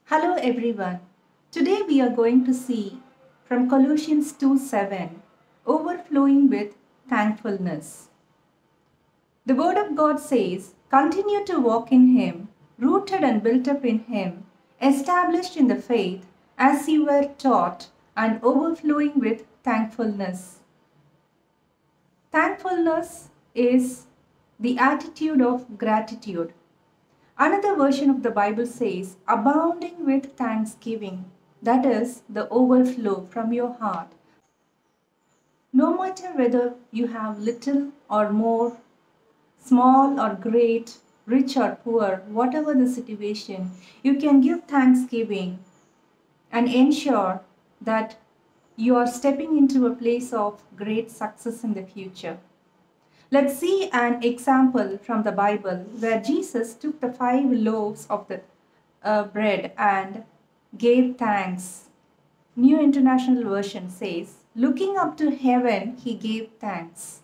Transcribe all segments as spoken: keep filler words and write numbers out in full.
Hello everyone. Today we are going to see from Colossians two seven, overflowing with thankfulness. The Word of God says, continue to walk in Him, rooted and built up in Him, established in the faith as you were taught, and overflowing with thankfulness. Thankfulness is the attitude of gratitude. Another version of the Bible says, abounding with thanksgiving. That is the overflow from your heart. No matter whether you have little or more, small or great, rich or poor, whatever the situation, you can give thanksgiving and ensure that you are stepping into a place of great success in the future. Let's see an example from the Bible where Jesus took the five loaves of the uh, bread and gave thanks. New International Version says, looking up to heaven, he gave thanks.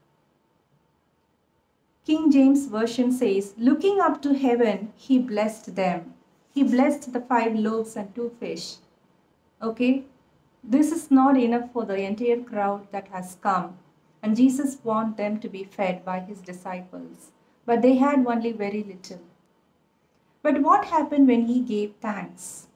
King James Version says, looking up to heaven, he blessed them. He blessed the five loaves and two fish. Okay, this is not enough for the entire crowd that has come. And Jesus wanted them to be fed by his disciples. But they had only very little. But what happened when he gave thanks?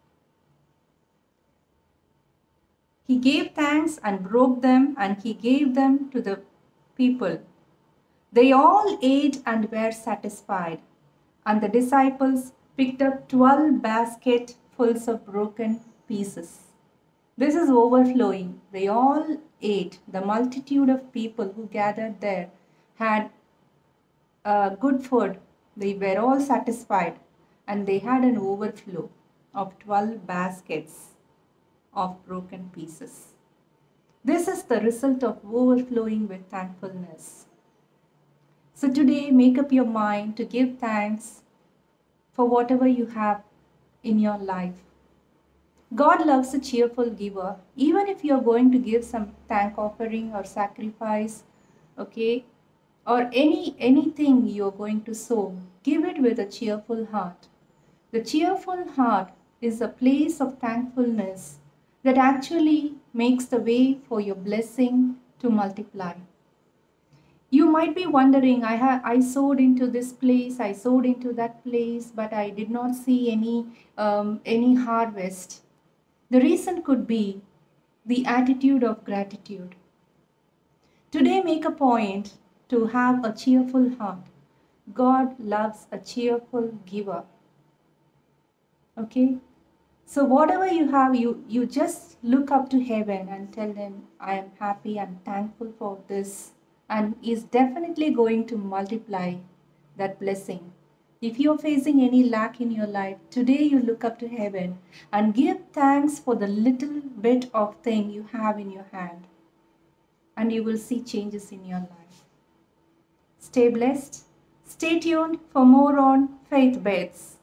He gave thanks and broke them and he gave them to the people. They all ate and were satisfied. And the disciples picked up twelve basketfuls of broken pieces. This is overflowing. They all ate. The multitude of people who gathered there had uh, good food. They were all satisfied and they had an overflow of twelve baskets of broken pieces. This is the result of overflowing with thankfulness. So today, make up your mind to give thanks for whatever you have in your life. God loves a cheerful giver. Even if you're going to give some thank offering or sacrifice, okay, or any anything you're going to sow, give it with a cheerful heart. The cheerful heart is a place of thankfulness that actually makes the way for your blessing to multiply. You might be wondering, I have I sowed into this place, I sowed into that place, but I did not see any um, any harvest. The reason could be the attitude of gratitude. Today, make a point to have a cheerful heart. God loves a cheerful giver. Okay? So whatever you have, you, you just look up to heaven and tell him, I am happy, I'm thankful for this. And is definitely going to multiply that blessing. If you're facing any lack in your life, today you look up to heaven and give thanks for the little bit of thing you have in your hand. And you will see changes in your life. Stay blessed. Stay tuned for more on Faith Bets.